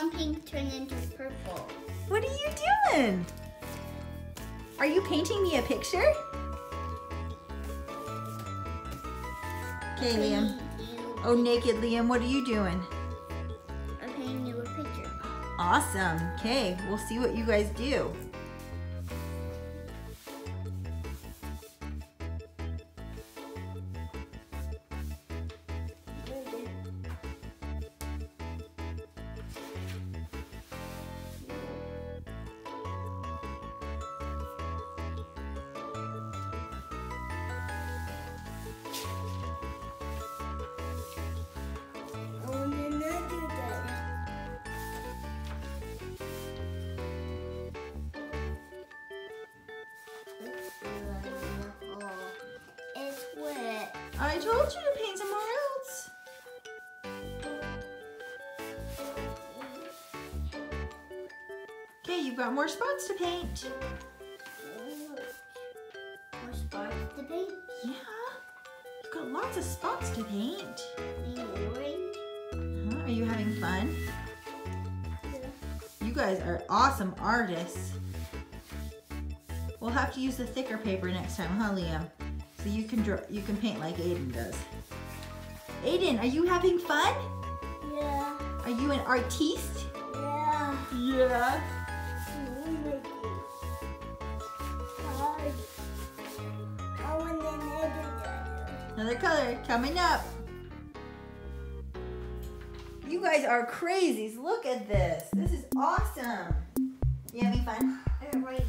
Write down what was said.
want pink to turn into purple. What are you doing? Are you painting me a picture? Okay, Liam. Oh, naked Liam, what are you doing? I'm painting you a picture. Awesome. Okay, we'll see what you guys do. It's wet. I told you to paint somewhere else. Okay, you've got more spots to paint. More spots to paint. Yeah, you've got lots of spots to paint. Orange. Are you having fun? You guys are awesome artists. We'll have to use the thicker paper next time, huh, Liam? So you can paint like Aiden does. Aiden, are you having fun? Yeah. Are you an artiste? Yeah. Yeah. Another color coming up. You guys are crazies. Look at this. This is awesome. You having fun? Right